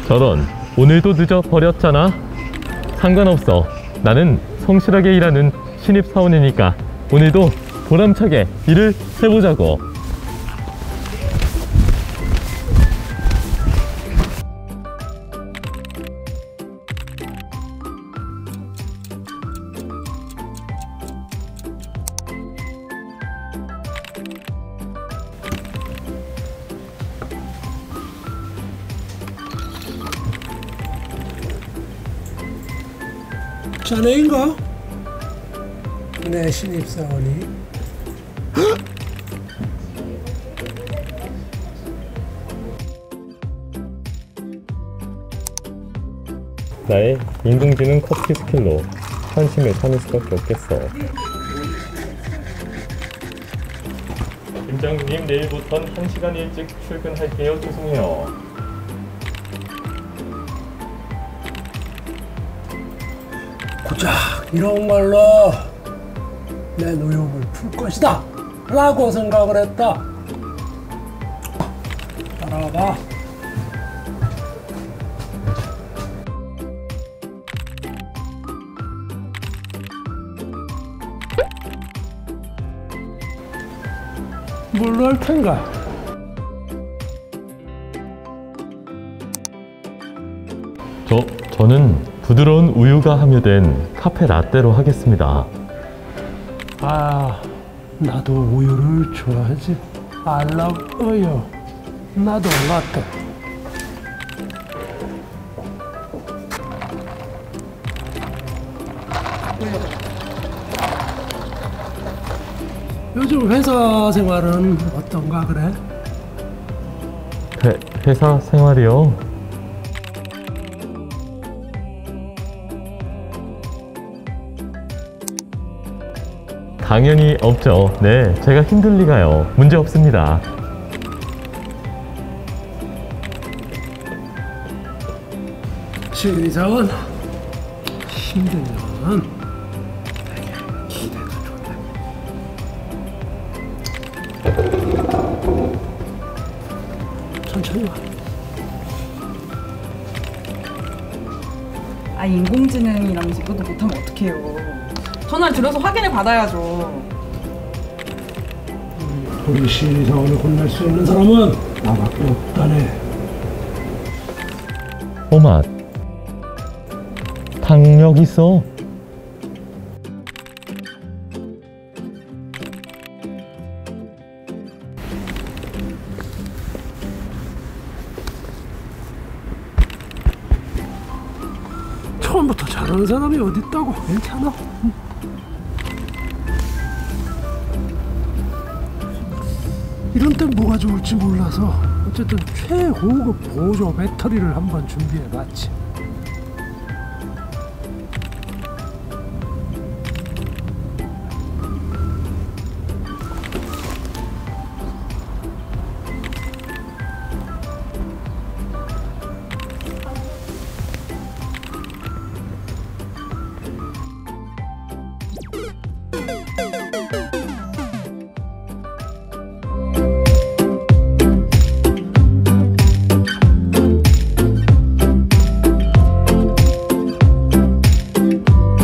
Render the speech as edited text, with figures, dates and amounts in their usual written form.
저런, 오늘도 늦어버렸잖아. 상관없어. 나는 성실하게 일하는 신입사원이니까 오늘도 보람차게 일을 해보자고. 자네인가? 내 신입사원이. 나의 인공지능 커피 스킬로 환심을 사는 수밖에 없겠어. 팀장님, 내일부턴 1시간 일찍 출근할게요. 죄송해요. 고작 이런 걸로 내 노역을 풀 것이다 라고 생각을 했다. 따라와봐. 뭘로 할 텐가? 저는 부드러운 우유가 함유된 카페 라떼로 하겠습니다. 아, 나도 우유를 좋아하지. I love 우유. 나도 라떼. 요즘 회사 생활은 어떤가 그래? 회사 생활이요? 당연히 없죠. 네, 제가 힘들 리가요. 문제 없습니다. 신입사원 힘들면 기대가 좋네. 천천히 와. 아, 인공지능이라면서 이것도 못하면 어떡해요. 전화를 드려서 확인을 받아야죠. 우리 신입사원을 혼낼 수 있는 사람은 나밖에 없다네. 오맛, 탕력 있어? 처음부터 잘하는 사람이 어딨다고. 괜찮아. 이런 땐 뭐가 좋을지 몰라서 어쨌든 최고급 보조 배터리를 한번 준비해봤지.